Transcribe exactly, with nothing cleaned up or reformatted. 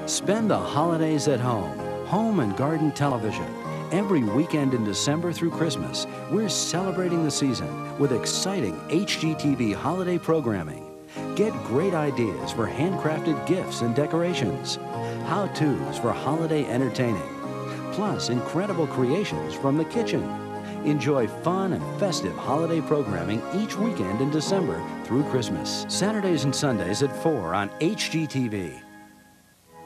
Spend the holidays at home. Home and Garden Television. Every weekend in December through Christmas, we're celebrating the season with exciting H G T V holiday programming. Get great ideas for handcrafted gifts and decorations. How-tos for holiday entertaining. Plus, incredible creations from the kitchen. Enjoy fun and festive holiday programming each weekend in December through Christmas. Saturdays and Sundays at four on H G T V.